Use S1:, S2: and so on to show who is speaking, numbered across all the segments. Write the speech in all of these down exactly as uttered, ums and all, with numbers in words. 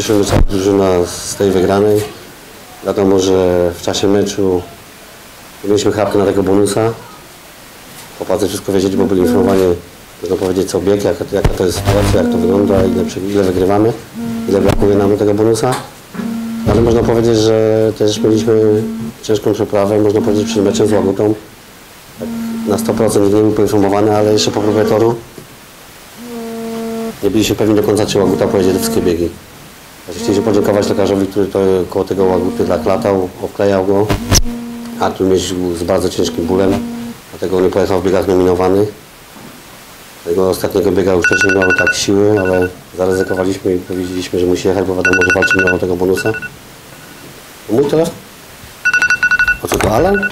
S1: Cieszymy cała drużyna z tej wygranej. Wiadomo, że w czasie meczu mieliśmy chapkę na tego bonusa. Chłopacy wszystko wiedzieli, bo byli informowani, można powiedzieć, co bieg, jaka, jaka to jest sytuacja, jak to wygląda, ile, ile wygrywamy, ile brakuje nam do tego bonusa. Ale można powiedzieć, że też mieliśmy ciężką przeprawę, można powiedzieć, przed meczem z Łagutą. Tak na sto procent nie był poinformowany, ale jeszcze po próbie toru nie byliśmy pewni do końca, czy Łaguta pojedzie te wszystkie biegi. Chcieliśmy podziękować lekarzowi, który to koło tego Łaguty zaklatał, obklejał go. Artur jeździł z bardzo ciężkim bólem, dlatego nie pojechał w biegach nominowanych. Tego ostatniego biega już wcześniej miał tak siły, ale zaryzykowaliśmy i powiedzieliśmy, że musi jechać, bo wiadomo, że walczymy o tego bonusa. Mój telefon? O co to, alarm?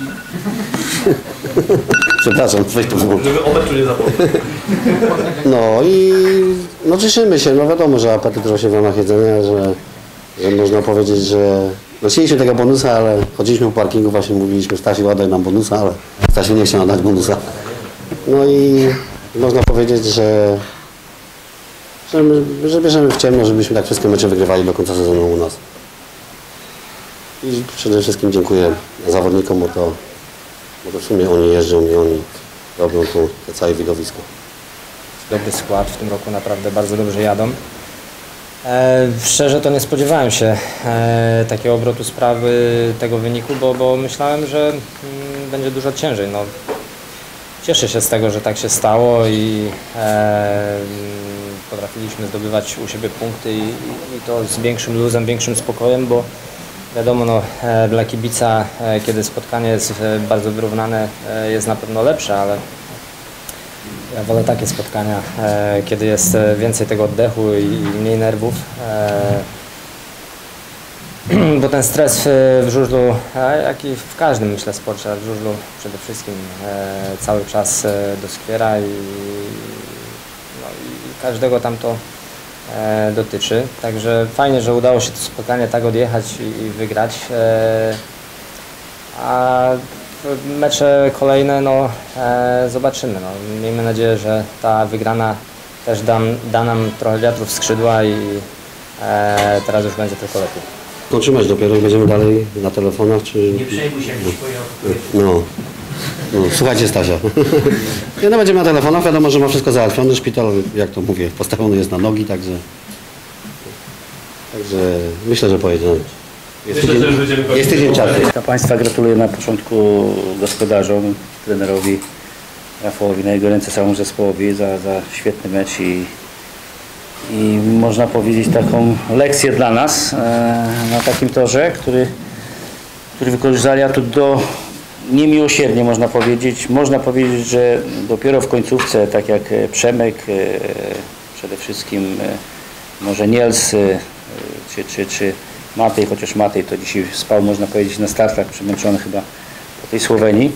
S1: Przepraszam, weź to wyłącz.
S2: Żeby obec nie zapomniał.
S1: No i no cieszymy się, no wiadomo, że apetyt rośnie w ramach jedzenia, że, że można powiedzieć, że no chcieliśmy tego bonusa, ale chodziliśmy po parkingu, właśnie mówiliśmy, Stasiu, oddaj nam bonusa, ale Stasiu nie chciał dać bonusa. No i można powiedzieć, że, że, że bierzemy w ciemno, żebyśmy tak wszystkie mecze wygrywali do końca sezonu u nas. I przede wszystkim dziękuję zawodnikom, bo to, bo to w sumie oni jeżdżą i oni robią tu to całe widowisko.
S3: Dobry skład, w tym roku naprawdę bardzo dobrze jadą. E, szczerze to nie spodziewałem się e, takiego obrotu sprawy, tego wyniku, bo, bo myślałem, że mm, będzie dużo ciężej. No, cieszę się z tego, że tak się stało i e, potrafiliśmy zdobywać u siebie punkty i, i to z większym luzem, większym spokojem, bo wiadomo, no, e, dla kibica, e, kiedy spotkanie jest e, bardzo wyrównane, e, jest na pewno lepsze, ale ja wolę takie spotkania, e, kiedy jest więcej tego oddechu i, i mniej nerwów, e, bo ten stres w, w żużlu, e, jak i w każdym, myślę, sporcie, ale w żużlu przede wszystkim e, cały czas e, doskwiera i, no, i każdego tam to e, dotyczy. Także fajnie, że udało się to spotkanie tak odjechać i, i wygrać. E, a mecze kolejne, no e, zobaczymy. No. Miejmy nadzieję, że ta wygrana też da, da nam trochę wiatru w skrzydła i e, teraz już będzie tylko lepiej.
S1: Kończymy mecz dopiero i będziemy dalej na telefonach, czy...
S2: Nie przejmuj się, jak ci
S1: No. no. Słuchajcie, Stasia. Nie, no będziemy na telefonach, wiadomo, że ma wszystko załatwione. Szpital, jak to mówię, postawiony jest na nogi, także... Także myślę, że pojedziemy. Jest tydzień, jest tydzień czasu.
S4: Dla Państwa gratuluję na początku gospodarzom, trenerowi Rafałowi, na jego ręce całemu zespołowi za, za świetny mecz i, i można powiedzieć taką lekcję dla nas e, na takim torze, który, który wykorzystali atut do niemiłosiernie, można powiedzieć. Można powiedzieć, że dopiero w końcówce, tak jak Przemek, e, przede wszystkim e, może Niels, e, czy, czy, czy Matej, chociaż Matej to dzisiaj spał, można powiedzieć, na startach, przemęczony chyba po tej Słowenii.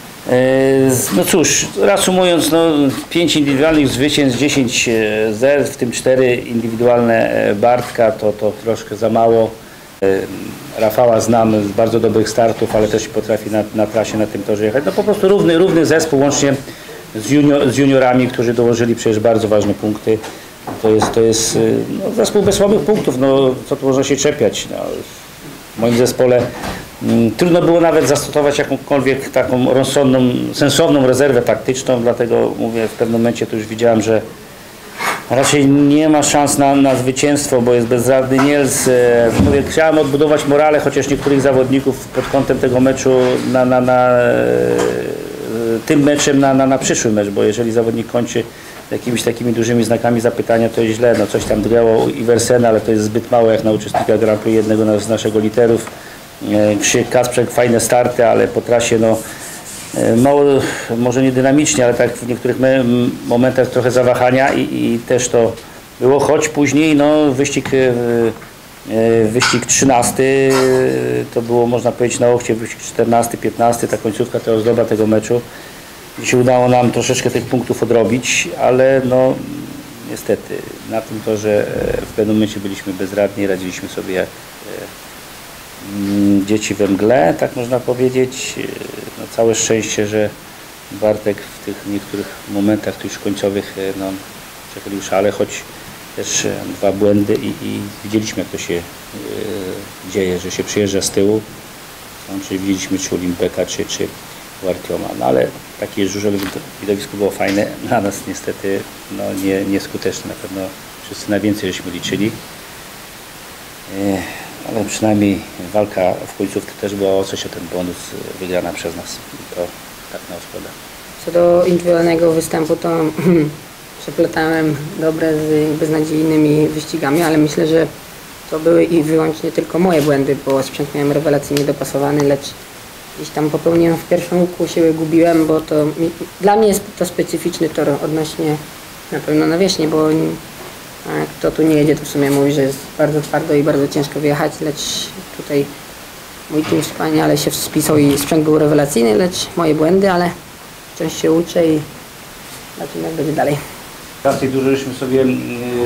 S4: No cóż, reasumując, no, pięć indywidualnych zwycięstw, dziesięć zer, w tym cztery indywidualne Bartka, to, to troszkę za mało. Rafała znam z bardzo dobrych startów, ale też potrafi na, na trasie na tym torze jechać. No po prostu równy, równy zespół, łącznie z, junior, z juniorami, którzy dołożyli przecież bardzo ważne punkty. To jest, to jest no, zespół bez słabych punktów, no co tu można się czepiać. No, w moim zespole mm, trudno było nawet zastosować jakąkolwiek taką rozsądną, sensowną rezerwę taktyczną, dlatego mówię, w pewnym momencie to już widziałem, że raczej nie ma szans na, na zwycięstwo, bo jest bezradny Niels. E, mówię, chciałem odbudować morale chociaż niektórych zawodników pod kątem tego meczu na, na, na e, tym meczem na, na, na przyszły mecz, bo jeżeli zawodnik kończy jakimiś takimi dużymi znakami zapytania, to jest źle. No coś tam drgało Iversena, ale to jest zbyt mało jak na uczestnika Grand Prix, jednego z naszego literów. Krzyk Kacprzek, fajne starty, ale po trasie no mało, może nie dynamicznie, ale tak w niektórych momentach trochę zawahania i, i też to było, choć później no wyścig wyścig trzynasty to było, można powiedzieć, na łokcie, wyścig czternasty, piętnasty, ta końcówka to ozdoba tego meczu. Dzisiaj udało nam troszeczkę tych punktów odrobić, ale no niestety na tym torze w pewnym momencie byliśmy bezradni, radziliśmy sobie jak dzieci we mgle, tak można powiedzieć. No, całe szczęście, że Bartek w tych niektórych momentach już końcowych no, przechylił szale, choć też e, dwa błędy i, i widzieliśmy, jak to się e, dzieje, że się przyjeżdża z tyłu, no, czyli widzieliśmy czy Olimpeka, czy, czy Artioma, no ale takie żużlowe widowisko było fajne, dla nas niestety no, nie, nieskuteczne, na pewno wszyscy na więcej żeśmy liczyli, e, ale przynajmniej walka w końcówce też była o coś, o ten bonus wygrana przez nas i to tak na szkoda.
S5: Co do indywidualnego występu, to przeplatałem dobre z beznadziejnymi wyścigami, ale myślę, że to były i wyłącznie tylko moje błędy, bo sprzęt miałem rewelacyjnie dopasowany, lecz gdzieś tam popełniłem w pierwszym łuku, siebie gubiłem, bo to mi, dla mnie jest to specyficzny tor odnośnie na pewno nawierzchni, bo a kto tu nie jedzie, to w sumie mówi, że jest bardzo twardo i bardzo ciężko wyjechać, lecz tutaj mój team wspaniale się spisał i sprzęt był rewelacyjny, lecz moje błędy, ale wciąż się uczę i zobaczymy, jak będzie dalej.
S4: W tej dużo żeśmy sobie e, e,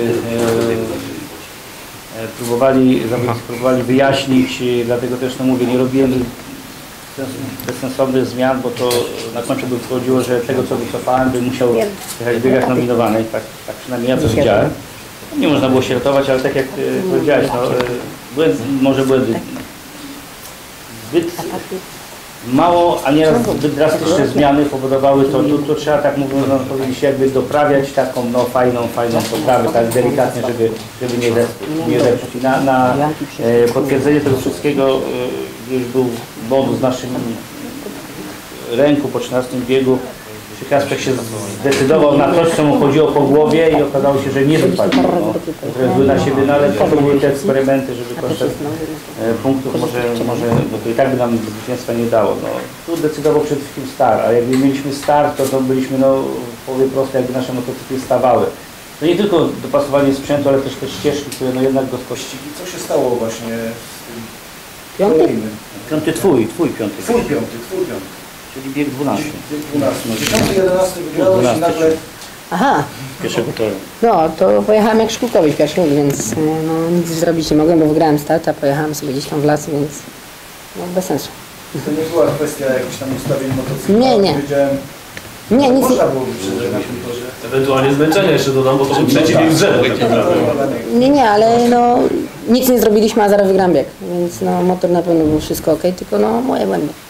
S4: e, próbowali, zawodnicy próbowali wyjaśnić, e, dlatego też no mówię, nie robiłem bezsensownych zmian, bo to na końcu by wchodziło, że tego co wycofałem, by musiał jechać w biegach nominowanych, tak, tak przynajmniej ja to widziałem. Nie można było się ratować, ale tak jak e, powiedziałeś, no, e, błęd, może błędy zbyt mało, a nieraz zbyt drastyczne zmiany powodowały to, to, to trzeba tak mówiąc, no, powiedzieć, jakby doprawiać taką no, fajną, fajną poprawę, tak delikatnie, żeby, żeby nie zepsuć. Nie zepsuć. I na, na e, potwierdzenie tego wszystkiego e, już był bonus w naszym ręku po trzynastym biegu. Kasper się zdecydował na coś, co mu chodziło po głowie i okazało się, że nie wypadł. No, zły na siebie, no ale to były te eksperymenty, żeby kosztać e, punktów, może, może, bo to i tak by nam zwycięstwa nie dało. No, tu decydował przede wszystkim star, a jakby mieliśmy star, to, to byliśmy no, w połowie prosto, jakby nasze motocykli stawały. To nie tylko dopasowanie sprzętu, ale też te ścieżki, które no jednak go skościli.
S2: Co się stało właśnie z tym
S5: Piąty?
S2: kolejnym?
S4: Piąty twój, twój piąty.
S2: Twój piąty, twój piąty.
S4: Czyli bieg dwunasty.
S2: dwunasty. dziesiąty, jedenasty wygrałeś i nagle...
S5: Aha,
S4: Pierwszego toru.
S5: no to pojechałem jak Szkółkowicz pierwszy, więc no, nic zrobić nie mogłem, bo wygrałem start, a pojechałem sobie gdzieś tam w las, więc no, bez sensu.
S2: To nie była kwestia jakichś tam ustawień motocykla.
S5: Nie, nie.
S2: Wiedziałem,
S5: Nie, nic
S2: można było wyprzedzać na tym torze.
S6: Ewentualnie zmęczenia jeszcze dodam, bo to był trzeci bieg z rzędu tak naprawdę.
S5: nie, nie, nie, ale no nic nie zrobiliśmy, a zaraz wygram bieg, więc no motor na pewno był wszystko ok, tylko no moje błędy.